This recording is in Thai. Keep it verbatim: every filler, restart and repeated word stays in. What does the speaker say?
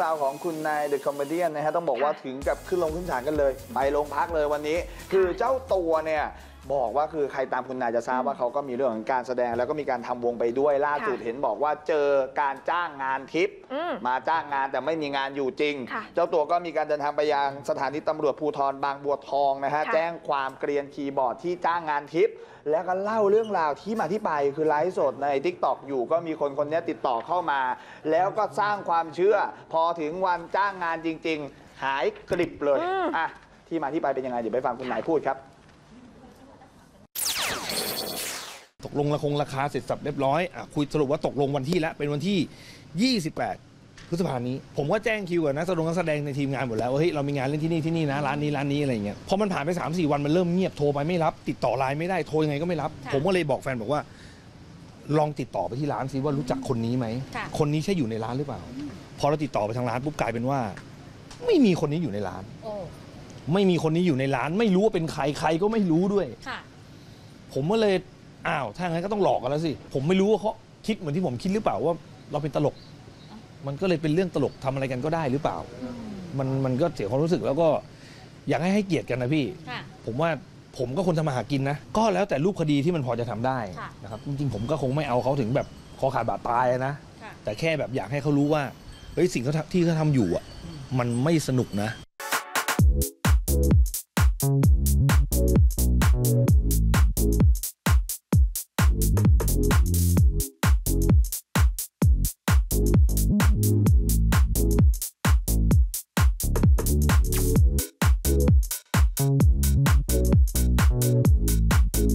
ราวของคุณนายเดอะคอมเมดี้นะฮะต้องบอกว่าถึงกับขึ้นลงขึ้นศาลกันเลยไปโรงพักเลยวันนี้คือเจ้าตัวเนี่ยบอกว่าคือใครตามคุณนายจะทราบว่าเขาก็มีเรื่องของการแสดงแล้วก็มีการทำวงไปด้วยล่าสุดเห็นบอกว่าเจอการจ้างงานทิปมาจ้างงานแต่ไม่มีงานอยู่จริงเจ้าตัวก็มีการเดินทางไปยังสถานีตำรวจภูธรบางบัวทองนะฮะแจ้งความเกรียนคีย์บอร์ดที่จ้างงานทิปแล้วก็เล่าเรื่องราวที่มาที่ไปคือไลฟ์สดใน ติ๊กต็อก อยู่ก็มีคนคนนี้ติดต่อเข้ามาแล้วก็สร้างความเชื่อพอถึงวันจ้างงานจริงๆหายกริบเลยอ่ะที่มาที่ไปเป็นยังไงเดี๋ยวไปฟังคุณนายพูดครับตกลงราคงราคาเสร็จสับเรียบร้อยอ่ะคุยสรุปว่าตกลงวันที่แล้วเป็นวันที่ยี่สิบแปดพฤษภาคมนี้ผมก็แจ้งคิวกับนักแสดงนักแสดงในทีมงานหมดแล้วว่าเฮ้ยเรามีงานเล่นที่นี่ที่นี่นะร้านนี้ร้านนี้อะไรเงี้ยพอมันผ่านไป สามสี่ วันมันเริ่มเงียบโทรไปไม่รับติดต่อไลน์ไม่ได้โทรยังไงก็ไม่รับผมก็เลยบอกแฟนบอกว่าลองติดต่อไปที่ร้านซิว่ารู้จักคนนี้ไหมคนนี้ใช่อยู่ในร้านหรือเปล่าพอเราติดต่อไปทางร้านปุ๊บกลายเป็นว่าไม่มีคนนี้อยู่ในร้านไม่มีคนนี้อยู่ในร้านไม่รู้ว่าเป็นใครใครก็ไม่รู้ด้วยผมก็เลยอ้าวถ้างั้นก็ต้องหลอกกันแล้วสิผมไม่รู้ว่าเขาคิดเหมือนที่ผมคิดหรือเปล่าว่าเราเป็นตลกมันก็เลยเป็นเรื่องตลกทำอะไรกันก็ได้หรือเปล่ามันมันก็เสียความรู้สึกแล้วก็อยากให้ให้เกียรติกันนะพี่ผมว่าผมก็คนทำมาหากินนะก็แล้วแต่รูปคดีที่มันพอจะทำได้นะครับจริงๆผมก็คงไม่เอาเขาถึงแบบคอขาดบาดตายนะแต่แค่แบบอยากให้เขารู้ว่าเฮ้ยสิ่งที่เขาทำอยู่อ่ะมันไม่สนุกนะ